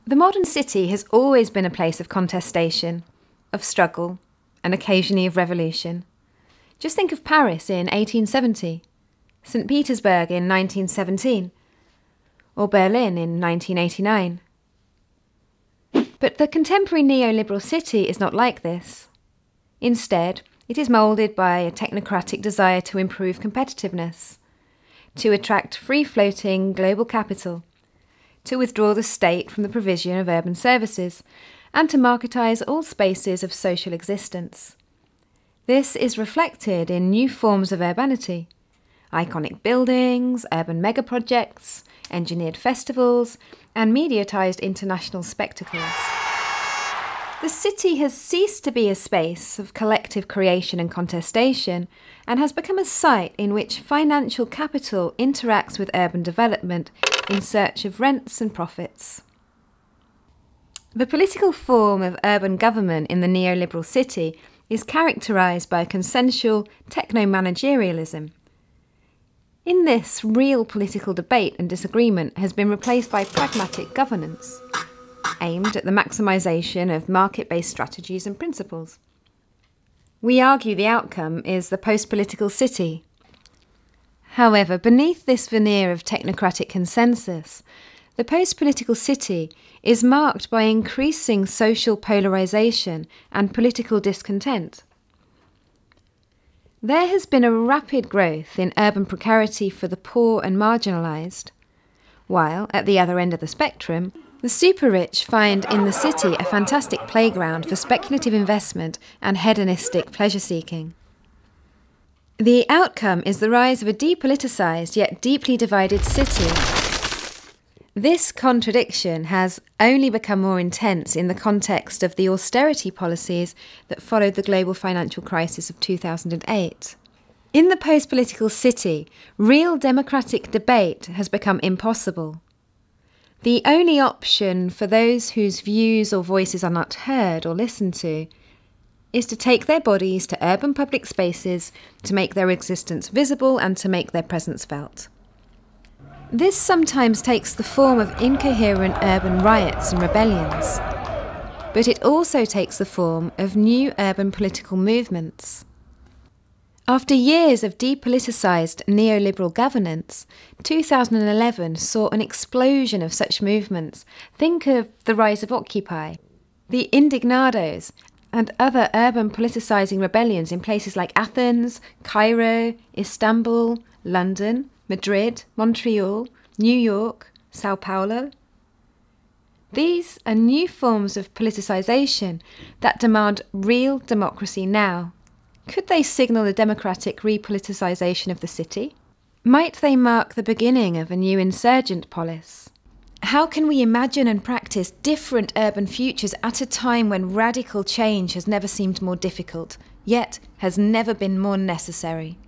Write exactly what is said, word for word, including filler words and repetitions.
The modern city has always been a place of contestation, of struggle, and occasionally of revolution. Just think of Paris in eighteen seventy, Saint Petersburg in nineteen seventeen, or Berlin in nineteen eighty-nine. But the contemporary neoliberal city is not like this. Instead, it is moulded by a technocratic desire to improve competitiveness, to attract free-floating global capital, to withdraw the state from the provision of urban services, and to marketise all spaces of social existence. This is reflected in new forms of urbanity: iconic buildings, urban megaprojects, engineered festivals, and mediatised international spectacles. The city has ceased to be a space of collective creation and contestation, and has become a site in which financial capital interacts with urban development in search of rents and profits. The political form of urban government in the neoliberal city is characterised by consensual techno-managerialism. In this, real political debate and disagreement has been replaced by pragmatic governance, aimed at the maximisation of market-based strategies and principles. We argue the outcome is the post-political city. However, beneath this veneer of technocratic consensus, the post-political city is marked by increasing social polarisation and political discontent. There has been a rapid growth in urban precarity for the poor and marginalised, while, at the other end of the spectrum, the super-rich find in the city a fantastic playground for speculative investment and hedonistic pleasure-seeking. The outcome is the rise of a depoliticised yet deeply divided city. This contradiction has only become more intense in the context of the austerity policies that followed the global financial crisis of two thousand eight. In the post-political city, real democratic debate has become impossible. The only option for those whose views or voices are not heard or listened to is to take their bodies to urban public spaces, to make their existence visible and to make their presence felt. This sometimes takes the form of incoherent urban riots and rebellions, but it also takes the form of new urban political movements. After years of depoliticised neoliberal governance, two thousand eleven saw an explosion of such movements. Think of the rise of Occupy, the Indignados, and other urban politicising rebellions in places like Athens, Cairo, Istanbul, London, Madrid, Montreal, New York, Sao Paulo. These are new forms of politicisation that demand real democracy now. Could they signal a democratic repoliticisation of the city? Might they mark the beginning of a new insurgent polis? How can we imagine and practice different urban futures at a time when radical change has never seemed more difficult, yet has never been more necessary?